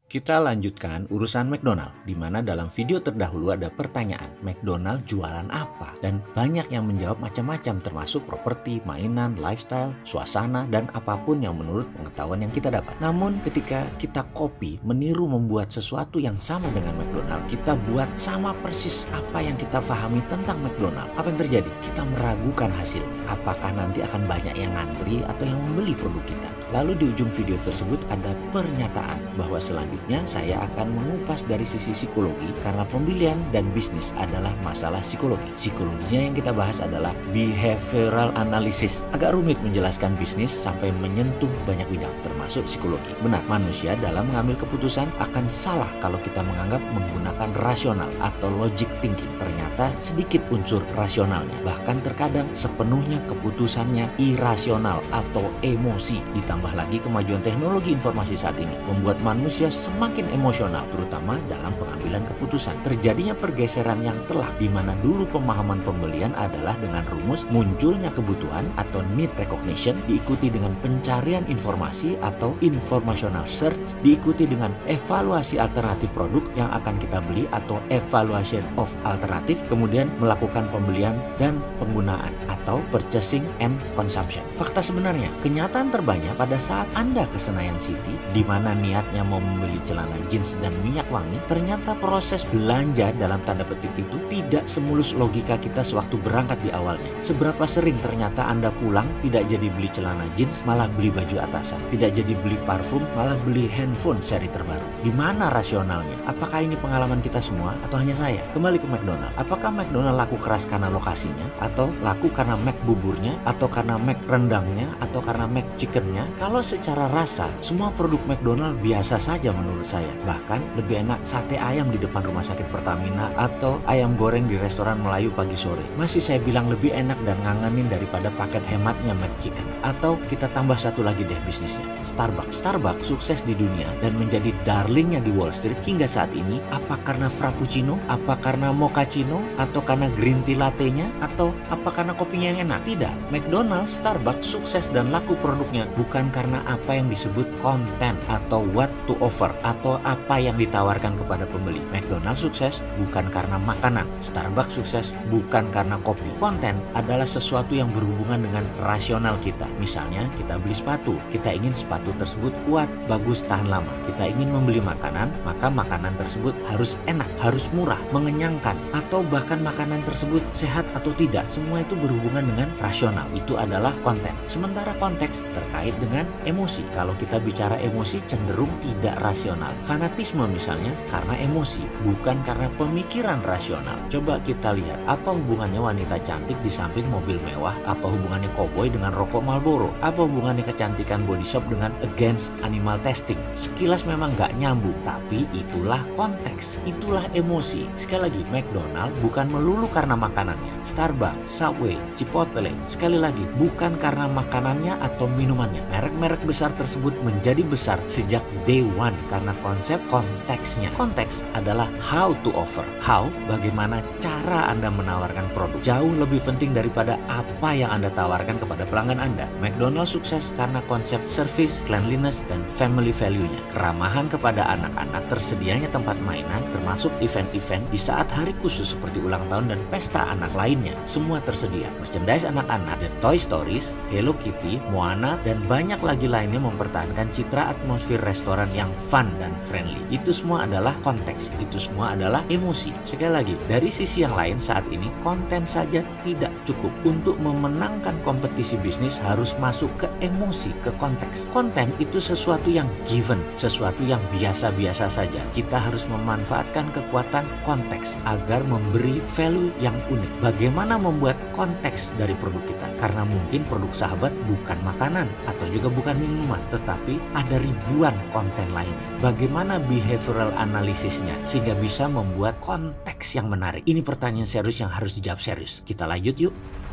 Kita lanjutkan urusan McDonald, di mana dalam video terdahulu ada pertanyaan, McDonald jualan apa? Dan banyak yang menjawab macam-macam termasuk properti, mainan, lifestyle, suasana, dan apapun yang menurut pengetahuan yang kita dapat. Namun ketika kita copy, meniru membuat sesuatu yang sama dengan McDonald, kita buat sama persis apa yang kita pahami tentang McDonald. Apa yang terjadi? Kita meragukan hasilnya. Apakah nanti akan banyak yang ngantri atau yang membeli produk kita? Lalu di ujung video tersebut ada pernyataan bahwa selanjutnya saya akan mengupas dari sisi psikologi karena pembelian dan bisnis adalah masalah psikologi. Psikologinya yang kita bahas adalah behavioral analysis. Agak rumit menjelaskan bisnis sampai menyentuh banyak bidang termasuk psikologi. Benar, manusia dalam mengambil keputusan akan salah kalau kita menganggap menggunakan rasional atau logic thinking. Ternyata sedikit unsur rasionalnya. Bahkan terkadang sepenuhnya keputusannya irasional atau emosi. Ditambah lagi kemajuan teknologi informasi saat ini membuat manusia semakin emosional, terutama dalam pengambilan keputusan. Terjadinya pergeseran yang telak di mana dulu pemahaman pembelian adalah dengan rumus munculnya kebutuhan atau need recognition, diikuti dengan pencarian informasi atau informational search, diikuti dengan evaluasi alternatif produk yang akan kita beli atau evaluation of alternative, kemudian melakukan pembelian dan penggunaan atau purchasing and consumption. Fakta sebenarnya, kenyataan terbanyak pada saat Anda ke Senayan City, di mana niatnya mau membeli celana jeans dan minyak wangi, ternyata proses belanja dalam tanda petik itu tidak semulus logika kita sewaktu berangkat di awalnya. Seberapa sering ternyata Anda pulang tidak jadi beli celana jeans, malah beli baju atasan. Tidak jadi beli parfum, malah beli handphone seri terbaru. Di mana rasionalnya? Apakah ini pengalaman kita semua atau hanya saya? Kembali ke McDonald. Apakah McDonald laku keras karena lokasinya? Atau laku karena Mac buburnya? Atau karena Mac rendangnya? Atau karena Mac chickennya? Kalau secara rasa, semua produk McDonald biasa saja menurut saya. Bahkan lebih enak sate ayam di depan rumah sakit Pertamina atau ayam goreng di restoran Melayu pagi sore. Masih saya bilang lebih enak dan ngangenin daripada paket hematnya McChicken. Atau kita tambah satu lagi deh bisnisnya, Starbucks. Starbucks sukses di dunia dan menjadi darlingnya di Wall Street hingga saat ini. Apa karena frappuccino? Apa karena mochaccino? Atau karena green tea latte-nya? Atau apa karena kopinya yang enak? Tidak. McDonald's, Starbucks sukses dan laku produknya bukan karena apa yang disebut konten atau what to offer atau apa yang ditawarkan kepada pembeli. McDonald's sukses bukan karena makanan, Starbucks sukses bukan karena kopi. Konten adalah sesuatu yang berhubungan dengan rasional kita. Misalnya kita beli sepatu, kita ingin sepatu tersebut kuat, bagus, tahan lama. Kita ingin membeli makanan, maka makanan tersebut harus enak, harus murah, mengenyangkan, atau bahkan makanan tersebut sehat atau tidak. Semua itu berhubungan dengan rasional. Itu adalah konten. Sementara konteks terkait dengan emosi. Kalau kita bicara emosi cenderung tidak rasional. Fanatisme misalnya karena emosi, bukan karena pemikiran rasional. Coba kita lihat, apa hubungannya wanita cantik di samping mobil mewah? Apa hubungannya koboi dengan rokok Marlboro? Apa hubungannya kecantikan body shop dengan against animal testing? Sekilas memang nggak nyambung, tapi itulah konteks, itulah emosi. Sekali lagi, McDonald bukan melulu karena makanannya. Starbucks, Subway, Chipotle, sekali lagi bukan karena makanannya atau minumannya. Merek-merek besar tersebut menjadi besar sejak day one karena konsep konteksnya. Konteks adalah how to offer. How, bagaimana cara Anda menawarkan produk. Jauh lebih penting daripada apa yang Anda tawarkan kepada pelanggan Anda. McDonald's sukses karena konsep service, cleanliness, dan family value-nya. Keramahan kepada anak-anak, tersedianya tempat mainan, termasuk event-event di saat hari khusus seperti ulang tahun dan pesta anak lainnya. Semua tersedia. Merchandise anak-anak, The Toy Stories, Hello Kitty, Moana, dan banyak lagi lainnya mempertahankan citra atmosfer restoran yang fun dan friendly. Itu semua adalah konteks, itu semua adalah emosi. Sekali lagi, dari sisi yang lain saat ini konten saja tidak cukup. Untuk memenangkan kompetisi bisnis harus masuk ke emosi, ke konteks. Konten itu sesuatu yang given, sesuatu yang biasa-biasa saja. Kita harus memanfaatkan kekuatan konteks agar memberi value yang unik. Bagaimana membuat konteks dari produk kita? Karena mungkin produk sahabat bukan makanan atau juga bukan minuman, tetapi ada ribuan konten lainnya. Bagaimana behavioral analisisnya sehingga bisa membuat konteks yang menarik? Ini pertanyaan serius yang harus dijawab serius. Kita lanjut yuk.